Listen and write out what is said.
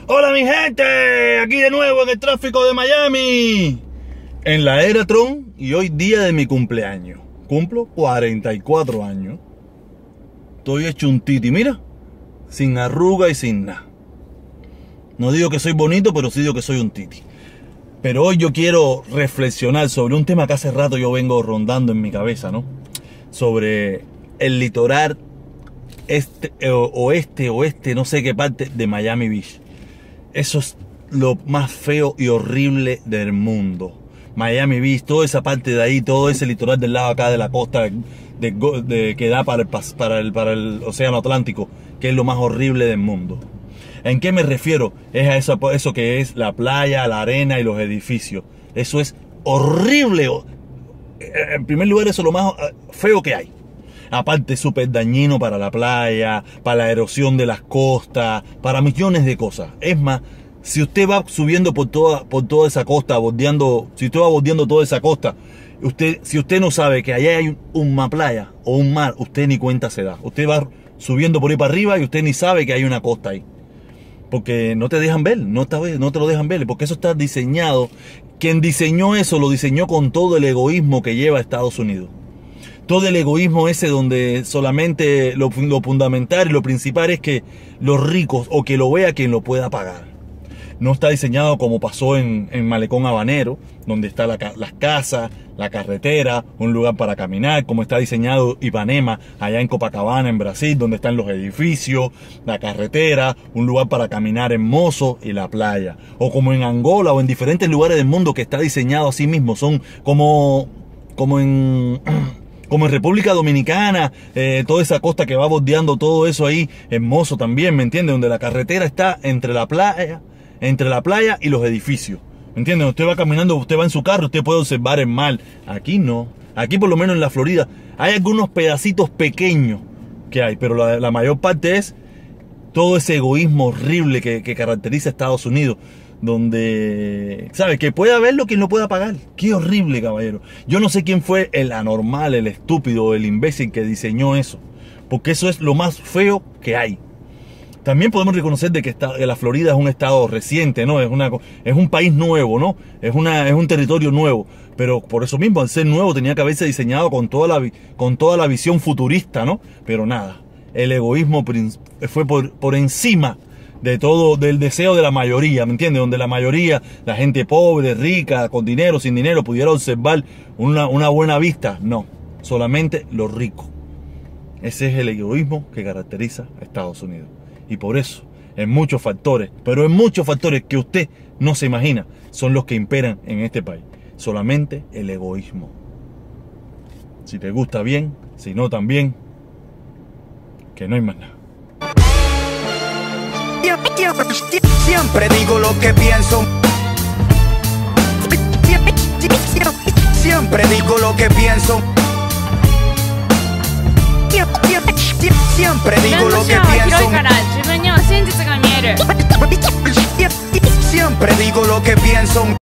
Hola mi gente, aquí de nuevo en el tráfico de Miami, en la era Tron, y hoy día de mi cumpleaños. Cumplo 44 años. Estoy hecho un titi, mira, sin arruga y sin nada. No digo que soy bonito, pero sí digo que soy un titi. Pero hoy yo quiero reflexionar sobre un tema que hace rato yo vengo rondando en mi cabeza, ¿no? Sobre el litoral oeste, no sé qué parte de Miami Beach. Eso es lo más feo y horrible del mundo. Miami Beach, toda esa parte de ahí, todo ese litoral del lado acá de la costa que da para el océano Atlántico, que es lo más horrible del mundo. ¿En qué me refiero? Es a eso que es la playa, la arena y los edificios. Eso es horrible. En primer lugar, eso es lo más feo que hay. Aparte, súper dañino para la playa, para la erosión de las costas, para millones de cosas. Es más, si usted va subiendo por toda esa costa, si usted va bordeando toda esa costa, si usted no sabe que allá hay una playa o un mar, usted ni cuenta se da. Usted va subiendo por ahí para arriba y usted ni sabe que hay una costa ahí. Porque no te dejan ver, no te lo dejan ver, porque eso está diseñado. Quien diseñó eso, lo diseñó con todo el egoísmo que lleva Estados Unidos. Todo el egoísmo ese donde solamente lo fundamental y lo principal es que los ricos o que lo vea quien lo pueda pagar. No está diseñado como pasó en Malecón Habanero, donde están las casas, la carretera, un lugar para caminar, como está diseñado Ipanema, allá en Copacabana, en Brasil, donde están los edificios, la carretera, un lugar para caminar hermoso y la playa. O como en Angola o en diferentes lugares del mundo que está diseñado así mismo, son como en República Dominicana, toda esa costa que va bordeando todo eso ahí, hermoso también, ¿me entiende? Donde la carretera está entre la playa y los edificios, ¿me entiende? Usted va caminando, usted va en su carro, usted puede observar el mar. Aquí no, aquí por lo menos en la Florida hay algunos pedacitos pequeños que hay, pero la mayor parte es todo ese egoísmo horrible que caracteriza a Estados Unidos, donde, ¿sabes? Que pueda verlo quien lo pueda pagar. Qué horrible, caballero. Yo no sé quién fue el anormal, el estúpido, el imbécil que diseñó eso, porque eso es lo más feo que hay. También podemos reconocer de que la Florida es un estado reciente, ¿no? Es un país nuevo, ¿no? Es un territorio nuevo. Pero por eso mismo, al ser nuevo, tenía que haberse diseñado con toda la visión futurista, ¿no? Pero nada, el egoísmo fue por encima de todo, del deseo de la mayoría, ¿me entiendes? Donde la mayoría, la gente pobre, rica, con dinero, sin dinero, pudiera observar una buena vista. No, solamente los ricos. Ese es el egoísmo que caracteriza a Estados Unidos. Y por eso, en muchos factores, pero en muchos factores que usted no se imagina, son los que imperan en este país. Solamente el egoísmo. Si te gusta bien, si no también, que no hay más nada. Siempre digo lo que pienso. Siempre digo lo que pienso. Siempre digo lo que pienso. Siempre digo lo que pienso.